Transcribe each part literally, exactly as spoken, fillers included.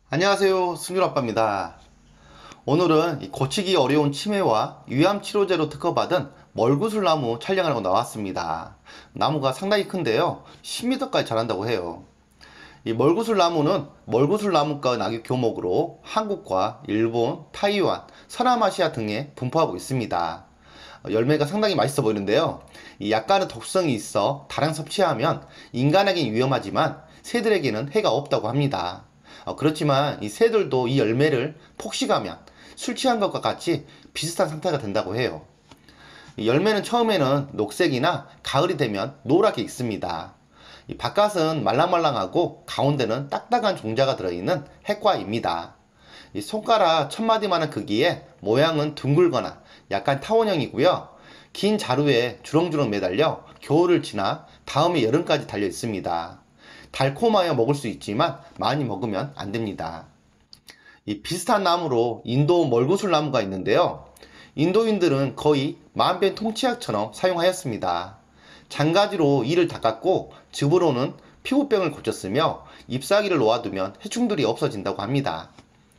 안녕하세요, 승률아빠입니다. 오늘은 이 고치기 어려운 치매와 위암치료제로 특허받은 멀구슬나무 촬영하려고 나왔습니다. 나무가 상당히 큰데요, 십 미터까지 자란다고 해요. 이 멀구슬나무는 멀구슬나무과 나귀 교목으로 한국과 일본, 타이완, 서남아시아 등에 분포하고 있습니다. 열매가 상당히 맛있어 보이는데요, 이 약간의 독성이 있어 다량 섭취하면 인간에겐 위험하지만 새들에게는 해가 없다고 합니다. 어, 그렇지만 이 새들도 이 열매를 폭식하면 술 취한 것과 같이 비슷한 상태가 된다고 해요. 이 열매는 처음에는 녹색이나 가을이 되면 노랗게 익습니다. 이 바깥은 말랑말랑하고 가운데는 딱딱한 종자가 들어있는 핵과입니다. 이 손가락 첫 마디만한 크기에 모양은 둥글거나 약간 타원형이고요. 긴 자루에 주렁주렁 매달려 겨울을 지나 다음에 여름까지 달려 있습니다. 달콤하여 먹을 수 있지만 많이 먹으면 안 됩니다. 이 비슷한 나무로 인도 멀구슬 나무가 있는데요. 인도인들은 거의 만병 통치약처럼 사용하였습니다. 장가지로 이를 닦았고 즙으로는 피부병을 고쳤으며 잎사귀를 놓아두면 해충들이 없어진다고 합니다.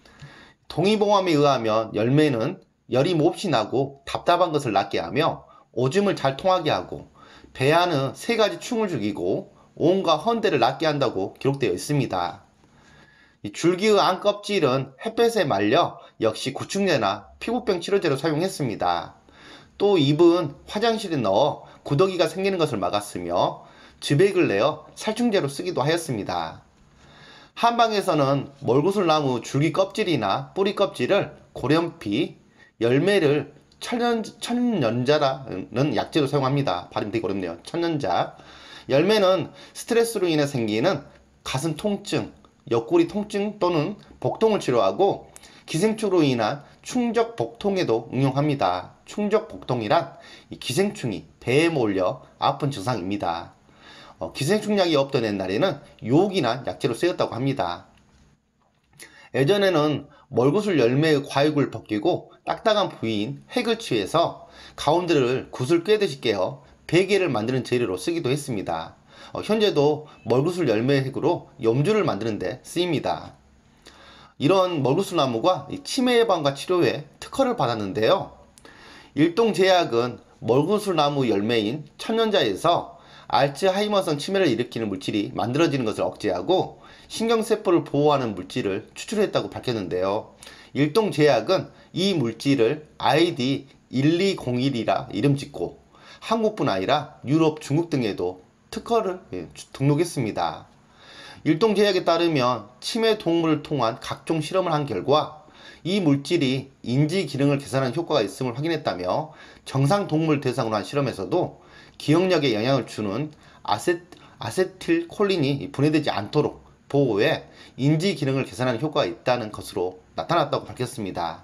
동의보감에 의하면 열매는 열이 몹시 나고 답답한 것을 낫게 하며 오줌을 잘 통하게 하고 배 안의 세 가지 충을 죽이고 온과 헌대를 낫게 한다고 기록되어 있습니다. 이 줄기의 안껍질은 햇볕에 말려 역시 구충제나 피부병 치료제로 사용했습니다. 또 잎은 화장실에 넣어 구더기가 생기는 것을 막았으며 즙액을 내어 살충제로 쓰기도 하였습니다. 한방에서는 멀구슬나무 줄기 껍질이나 뿌리 껍질을 고렴피, 열매를 천연, 천연자라는 약재로 사용합니다. 발음 되게 어렵네요. 천연자. 열매는 스트레스로 인해 생기는 가슴 통증, 옆구리 통증 또는 복통을 치료하고 기생충으로 인한 충적 복통에도 응용합니다. 충적 복통이란 기생충이 배에 몰려 아픈 증상입니다. 어, 기생충약이 없던 옛날에는 유혹이나 약재로 쓰였다고 합니다. 예전에는 멀구슬 열매의 과육을 벗기고 딱딱한 부위인 핵을 취해서 가운데를 굿을 꿰듯이 깨어 베개를 만드는 재료로 쓰기도 했습니다. 어, 현재도 멀구슬 열매의 핵으로 염주를 만드는 데 쓰입니다. 이런 멀구슬나무가 치매 예방과 치료에 특허를 받았는데요. 일동제약은 멀구슬나무 열매인 천연자에서 알츠하이머성 치매를 일으키는 물질이 만들어지는 것을 억제하고 신경세포를 보호하는 물질을 추출했다고 밝혔는데요. 일동제약은 이 물질을 아이디 일이공일이라 이름 짓고 한국뿐 아니라 유럽, 중국 등에도 특허를 등록했습니다. 일동제약에 따르면 치매 동물을 통한 각종 실험을 한 결과 이 물질이 인지 기능을 개선하는 효과가 있음을 확인했다며 정상 동물 대상으로 한 실험에서도 기억력에 영향을 주는 아세, 아세틸콜린이 분해되지 않도록 보호해 인지 기능을 개선하는 효과가 있다는 것으로 나타났다고 밝혔습니다.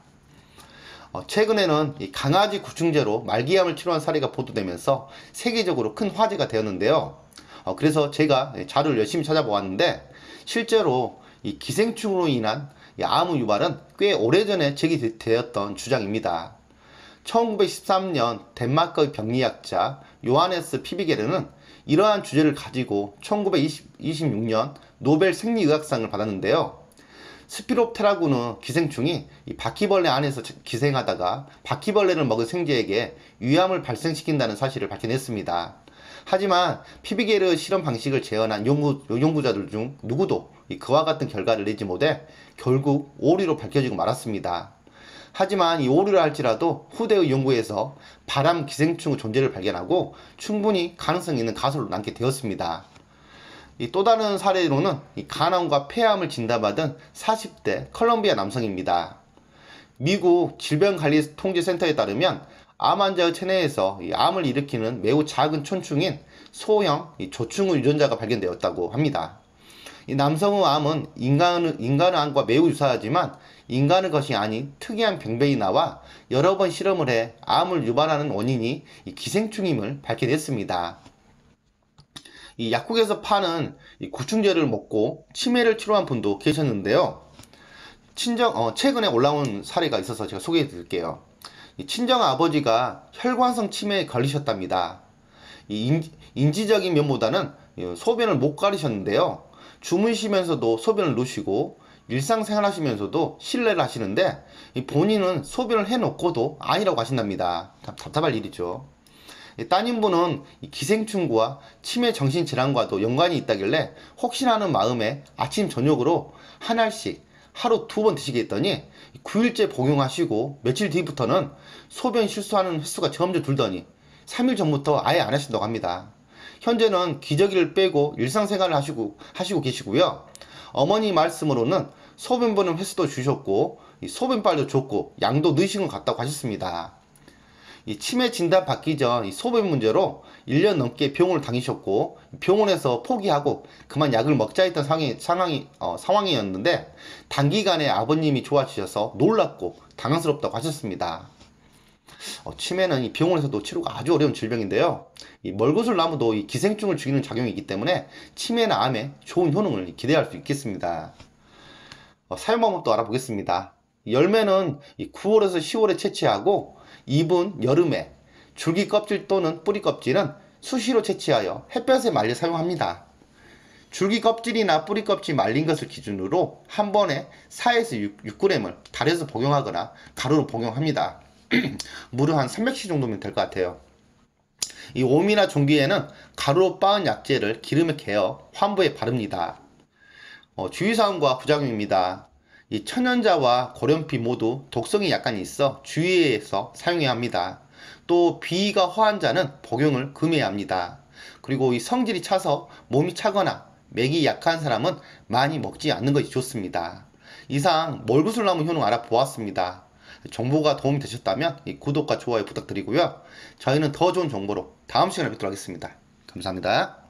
어, 최근에는 이 강아지 구충제로 말기암을 치료한 사례가 보도되면서 세계적으로 큰 화제가 되었는데요. 어, 그래서 제가 자료를 열심히 찾아보았는데 실제로 이 기생충으로 인한 이 암의 유발은 꽤 오래전에 제기되었던 주장입니다. 천구백십삼 년 덴마크의 병리학자 요하네스 피비게르는 이러한 주제를 가지고 천구백이십육 년 노벨 생리의학상을 받았는데요. 스피롭테라고는 기생충이 이 바퀴벌레 안에서 기생하다가 바퀴벌레를 먹은 생쥐에게 위암을 발생시킨다는 사실을 밝혀냈습니다. 하지만 피비게르 실험 방식을 재현한 연구, 연구자들 중 누구도 그와 같은 결과를 내지 못해 결국 오류로 밝혀지고 말았습니다. 하지만 이 오류라 할지라도 후대의 연구에서 바람 기생충의 존재를 발견하고 충분히 가능성 있는 가설로 남게 되었습니다. 이 또 다른 사례로는 이 간암과 폐암을 진단받은 사십 대 컬럼비아 남성입니다. 미국 질병관리통제센터에 따르면 암 환자의 체내에서 이 암을 일으키는 매우 작은 촌충인 소형 이 조충의 유전자가 발견되었다고 합니다. 이 남성의 암은 인간의, 인간의 암과 매우 유사하지만 인간의 것이 아닌 특이한 병변이 나와 여러 번 실험을 해 암을 유발하는 원인이 이 기생충임을 밝혀냈습니다. 이 약국에서 파는 이 구충제를 먹고 치매를 치료한 분도 계셨는데요. 친정, 어, 최근에 올라온 사례가 있어서 제가 소개해 드릴게요. 이 친정 아버지가 혈관성 치매에 걸리셨답니다. 이 인, 인지적인 면보다는 소변을 못 가리셨는데요. 주무시면서도 소변을 누시고 일상생활 하시면서도 실내를 하시는데 이 본인은 소변을 해놓고도 아니라고 하신답니다. 답- 답답할 일이죠. 이 따님분은 이 기생충과 치매 정신질환과도 연관이 있다길래 혹시나 하는 마음에 아침 저녁으로 한 알씩 하루 두 번 드시게 했더니 구 일째 복용하시고 며칠 뒤부터는 소변 실수하는 횟수가 점점 줄더니 삼 일 전부터 아예 안 하신다고 합니다. 현재는 기저귀를 빼고 일상생활을 하시고 하시고 계시고요. 어머니 말씀으로는 소변 보는 횟수도 주셨고 이 소변빨도 좋고 양도 넣으신 것 같다고 하셨습니다. 이 치매 진단 받기 전 이 소변 문제로 일 년 넘게 병원을 다니셨고 병원에서 포기하고 그만 약을 먹자 했던 상황이, 상황이, 어, 상황이었는데 단기간에 아버님이 좋아지셔서 놀랍고 당황스럽다고 하셨습니다. 어, 치매는 이 병원에서도 치료가 아주 어려운 질병인데요. 이 멀구슬 나무도 이 기생충을 죽이는 작용이 있기 때문에 치매나 암에 좋은 효능을 기대할 수 있겠습니다. 어, 사용 방법도 알아보겠습니다. 열매는 이 구월에서 시월에 채취하고 잎은 여름에, 줄기 껍질 또는 뿌리 껍질은 수시로 채취하여 햇볕에 말려 사용합니다. 줄기 껍질이나 뿌리 껍질 말린 것을 기준으로 한 번에 사에서 육 그램을 달여서 복용하거나 가루로 복용합니다. 물은 한 삼백 씨 정도면 될 것 같아요. 이 옴이나 종기에는 가루로 빻은 약재를 기름에 개어 환부에 바릅니다. 어, 주의사항과 부작용입니다. 이 천연자와 고련피 모두 독성이 약간 있어 주의해서 사용해야 합니다. 또 비위가 허한 자는 복용을 금해야 합니다. 그리고 이 성질이 차서 몸이 차거나 맥이 약한 사람은 많이 먹지 않는 것이 좋습니다. 이상 멀구슬나무 효능 알아보았습니다. 정보가 도움이 되셨다면 이 구독과 좋아요 부탁드리고요. 저희는 더 좋은 정보로 다음 시간에 뵙도록 하겠습니다. 감사합니다.